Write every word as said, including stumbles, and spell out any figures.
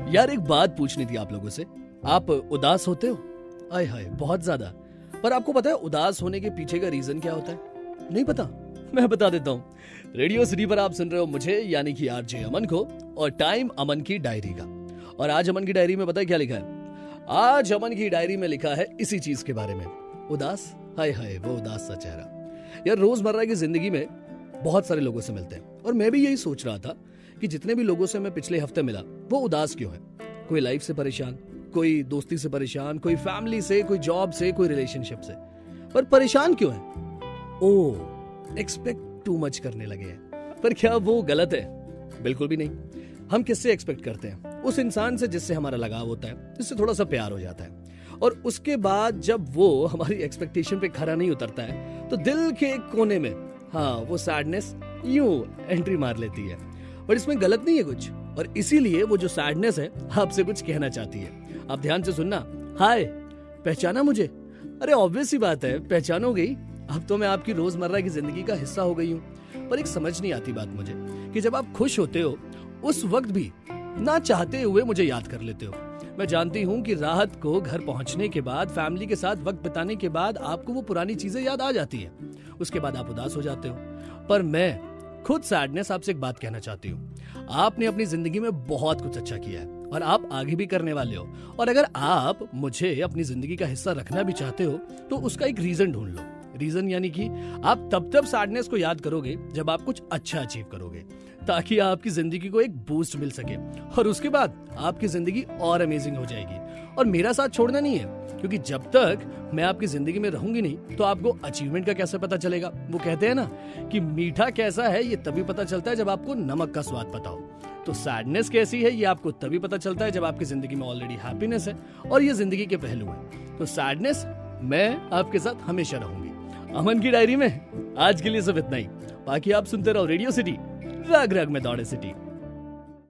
यार एक बात पूछनी थी आप लोगों से। आप उदास होते हो? आय हाय बहुत ज्यादा। पर आपको पता है उदास होने के पीछे का रीजन क्या होता है? नहीं पता? मैं बता देता हूँ। रेडियो सिटी पर आप सुन रहे हो मुझे यानी कि आरजे अमन को, और टाइम अमन की डायरी का। और आज अमन की डायरी में पता है क्या लिखा है? आज अमन की डायरी में लिखा है इसी चीज के बारे में, उदास। हाय हाय वो उदास सा चेहरा। यार रोजमर्रा की जिंदगी में बहुत सारे लोगों से मिलते हैं, और मैं भी यही सोच रहा था कि जितने भी लोगों से मैं पिछले हफ्ते मिला वो उदास क्यों है। कोई लाइफ से परेशान, कोई दोस्ती से परेशान, कोई फैमिली से, कोई जॉब से, कोई रिलेशनशिप से। पर परेशान क्यों है? ओ, एक्सपेक्ट टू मच करने लगे हैं। पर क्या वो गलत है? बिल्कुल भी नहीं। हम किससे एक्सपेक्ट करते हैं? उस इंसान से जिससे हमारा लगाव होता है, जिससे थोड़ा सा प्यार हो जाता है। और उसके बाद जब वो हमारी एक्सपेक्टेशन पे खरा नहीं उतरता है तो दिल के एक कोने में हाँ वो सैडनेस यूं एंट्री मार लेती है। पर इसमें गलत नहीं है कुछ, और इसीलिए वो जो सैडनेस है आपसे कुछ कहना चाहती है। आप ध्यान से सुनना। हाय, पहचाना मुझे? अरे ऑब्वियस सी बात है, पहचानोगे ही। अब तो मैं आपकी रोजमर्रा की जिंदगी का हिस्सा हो गई हूँ। पर एक समझ नहीं आती बात मुझे कि जब आप खुश होते हो उस वक्त भी ना चाहते हुए मुझे याद कर लेते हो। मैं जानती हूँ कि राहत को घर पहुंचने के बाद, फैमिली के साथ वक्त बिताने के बाद आपको वो पुरानी चीजें याद आ जाती है। उसके बाद आप उदास हो जाते हो। पर मैं खुद सैडनेस आपसे एक बात कहना चाहती हूँ। आपने अपनी जिंदगी में बहुत कुछ अच्छा किया है और आप आगे भी करने वाले हो। और अगर आप मुझे अपनी जिंदगी का हिस्सा रखना भी चाहते हो तो उसका एक रीजन ढूंढ लो। रीजन यानी कि आप तब तब सैडनेस को याद करोगे जब आप कुछ अच्छा अचीव करोगे, ताकि आपकी जिंदगी को एक बूस्ट मिल सके, और उसके बाद आपकी जिंदगी और अमेजिंग हो जाएगी। और मेरा साथ छोड़ना नहीं है, क्योंकि जब तक मैं आपकी जिंदगी में रहूंगी नहीं तो आपको अचीवमेंट का कैसे पता चलेगा? वो कहते हैं ना कि मीठा कैसा है ये तभी पता चलता है जब आपको नमक का स्वाद पता हो। तो सैडनेस कैसी है ये आपको तभी पता चलता है जब आपकी जिंदगी में ऑलरेडी हैप्पीनेस है, और ये जिंदगी के पहलू है। तो सैडनेस मैं आपके साथ हमेशा रहूंगी। अमन की डायरी में आज के लिए सिर्फ इतना ही। बाकी आप सुनते रहो रेडियो सिटी, रग रग में दौड़े सिटी।